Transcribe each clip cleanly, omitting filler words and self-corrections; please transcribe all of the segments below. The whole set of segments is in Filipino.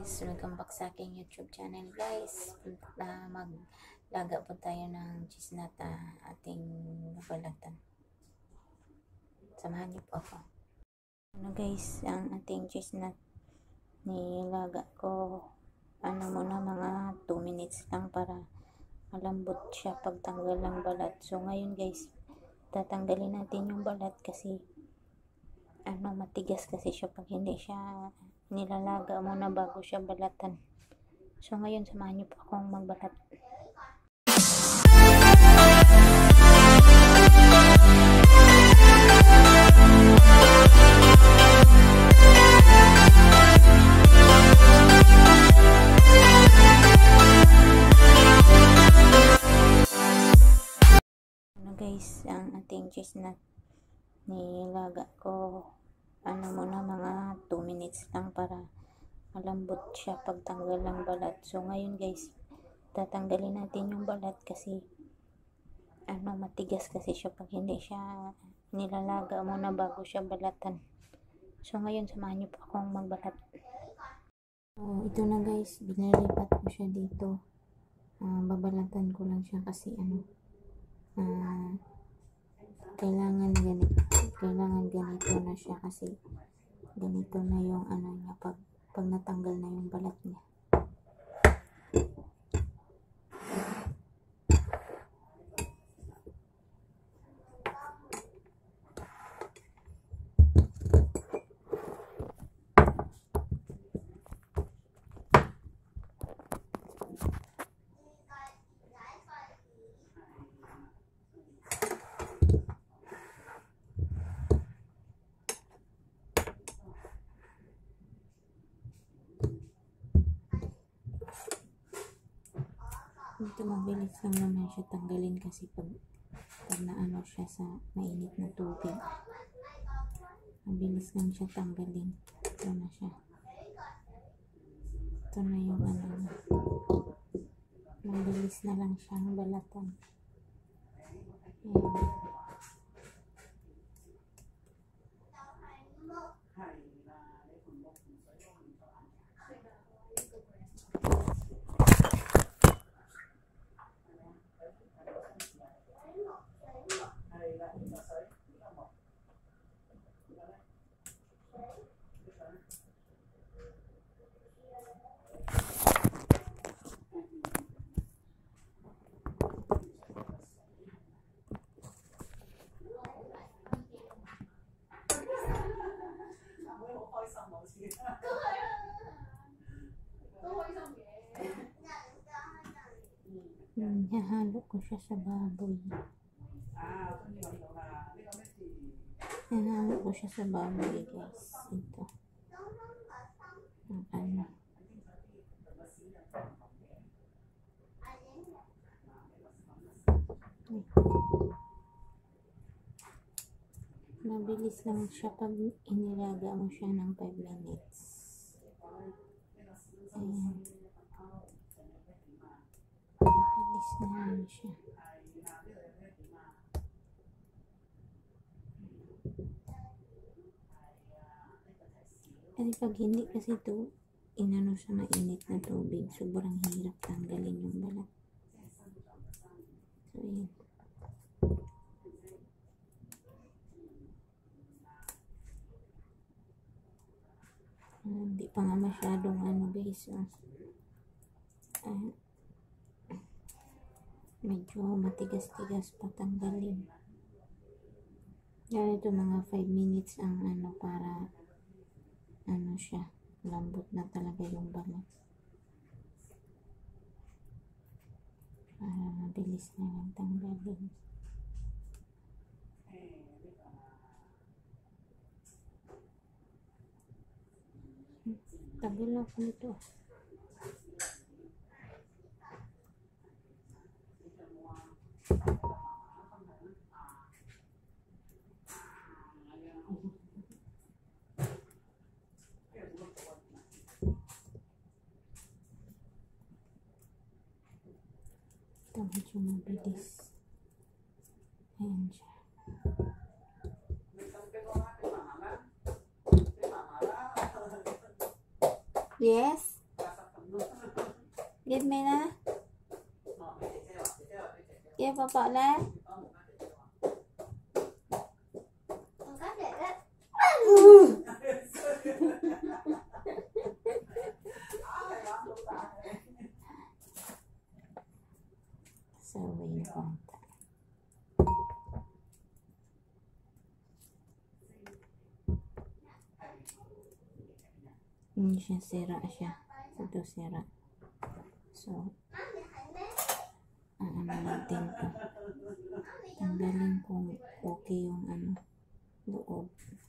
guys, welcome back sa aking YouTube channel guys. Maglaga po tayo ng cheese nut ating babalatan. Samahan niyo po ako. Guys, ang ating cheese nut nilaga ko muna mga 2 minutes lang para malambot siya pagtanggal ng balat. So ngayon guys, tatanggalin natin yung balat kasi matigas kasi siya pag hindi siya nilalaga muna bago siya balatan. So ngayon samahan niyo po akong magbalat. Guys, ang ating cheese nut nilaga ko muna mga 2 minutes lang para malambot siya pagtanggal ng balat. So ngayon guys, tatanggalin natin yung balat kasi matigas kasi siya pag hindi siya nilalaga muna bago siya balatan. So ngayon samahan niyo po akong magbalat. So ito na guys, binilipat ko siya dito. Babalatan ko lang siya kasi kailangan ganito na siya kasi ganito na yung niya pag natanggal na yung balat niya. Ito mabilis lang naman siya tanggalin kasi pag siya sa mainit na tubig, mabilis lang siya tanggalin. Ito na siya. Ito na yung mabilis na lang siyang balatan. Ayan. Hahalo ko siya sa baboy. Hahalo ko siya sa baboy guys. Ito. Mabilis lang siya pag inilaga mo siya ng 5 minutes. Ayan. Mabilis na lang siya. Kasi pag hindi kasi ito sa mainit na tubig, sobrang hirap tanggalin yung balat. So ayan. Hindi pa nga masyadong guys. Medyo matigas-tigas pa tanggalin. Yan, ito mga 5 minutes ang para siya, lambot na talaga yung balat. Para mabilis na lang tanggalin. Tagal lang po nito. Ito medyo mabilis. Ayan siya. Yes. Give me na. Give papa na. Survey na konta. Hindi siya sira siya. Ito sira. So, ano natin to. Tanggalin kung okay yung loob.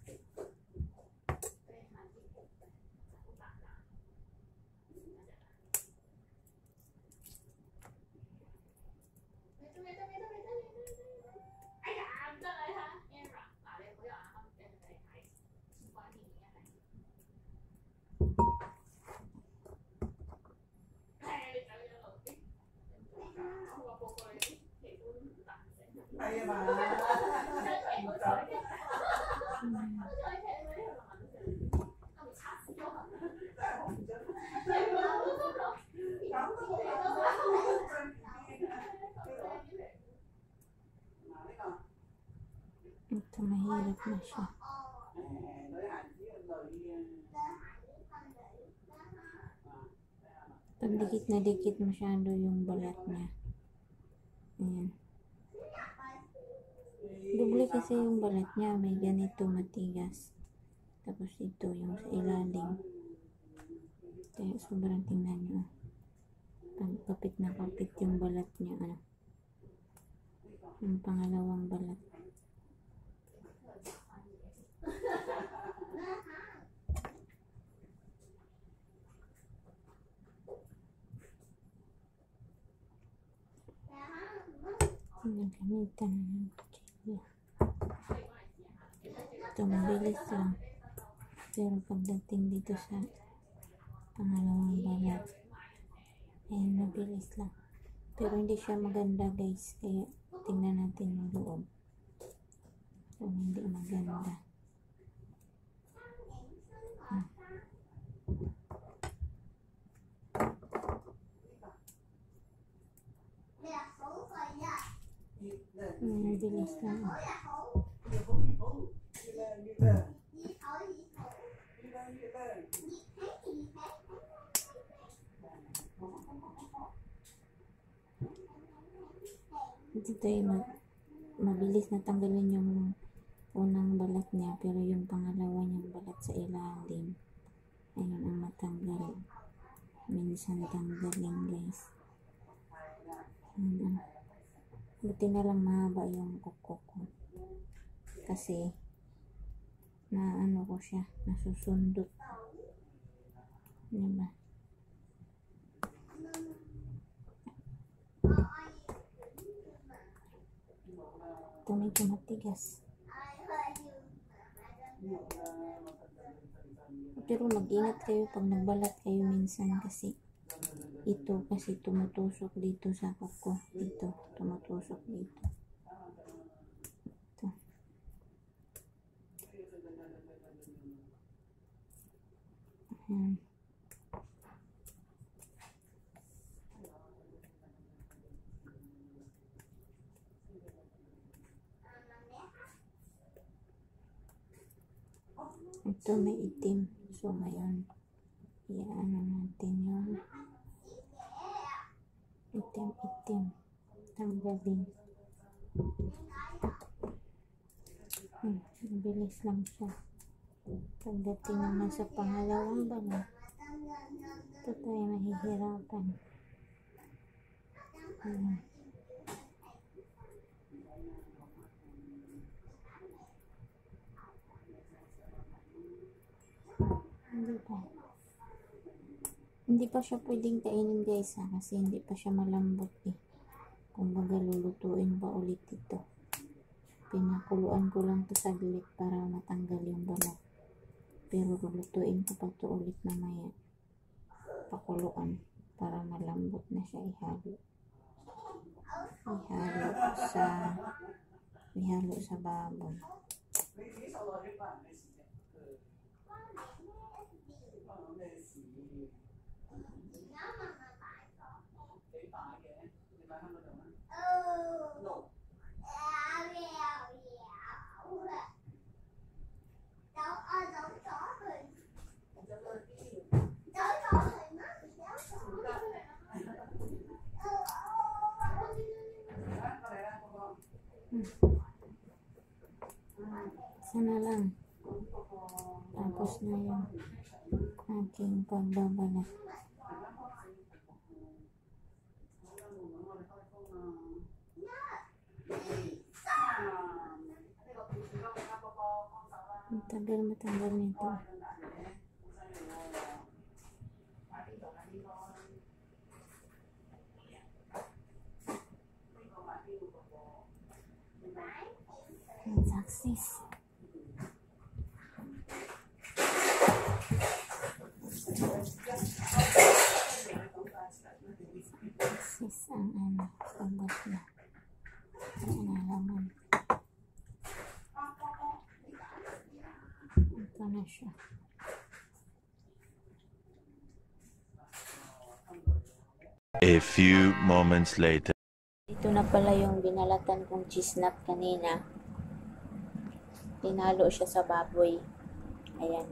Ito mahirap na siya. Pag dikit na dikit masyado yung balat niya. Ayan. Doble kasi yung balat niya. May ganito matigas. Tapos ito yung sa ilalim. Kaya sobrang tingnan nyo. Pag kapit na kapit yung balat niya. Yung pangalawang balat. Nagamitan ng kutsilyo. Ito mabilis lang. Pero pagdating dito sa pangalawang balat, ayun, mabilis lang. Pero hindi siya maganda guys. Kaya tingnan natin yung loob. So, hindi maganda. Mabilis lang. Dito mabilis na tanggalin yung unang balat niya, pero yung pangalawa niyang balat sa ilalim, ayun ang matanggal. Minsan tanggalin guys. Buti na lang mahaba yung kuko ko. Kasi na ko siya, nasusundot. Diba? Ito medyo matigas. Pero mag-ingat kayo pag nagbalat kayo minsan kasi ito kasi tumutusok dito sa kuko. Dito, tumutusok dito. Ito. Ito may itim. So, ngayon, iano natin yung itim-itim. Tanggalin. Mabilis lang siya. Pagdating naman sa pangalawang balat, ito tayo mahihirapan. Hindi pa siya pwedeng kainin guys kasi hindi pa siya malambot kumbaga lulutuin pa ulit ito. Pinakuluan ko lang to saglit para matanggal yung balat, pero lulutuin ko pa to ulit mamaya. Pakuluan para malambot na siya. Ihalo sa baboy. ang pagbabalat. Ang tagal matanggal nito. Success. Success ang pagbat na. Ang nalaman. Ito na siya. A few moments later. Ito na pala yung binalatan kong cheese nut kanina. Tinalo siya sa baboy. Ayan.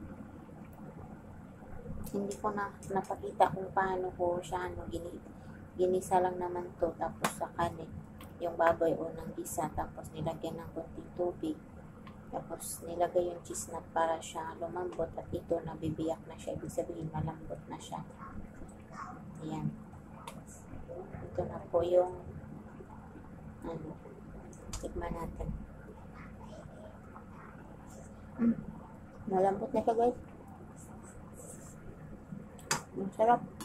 Hindi ko na napakita kung paano ko siya ginisa lang naman to, tapos sa kanin yung baboy unang gisa, tapos nilagyan ng konting tubig, tapos nilagay yung cheese nut para siya lumambot, at ito nabibiyak na siya, ibig sabihin malambot na siya. Ayan. Ito na po yung tikman natin. Malambot na siya, guys. Ang sarap.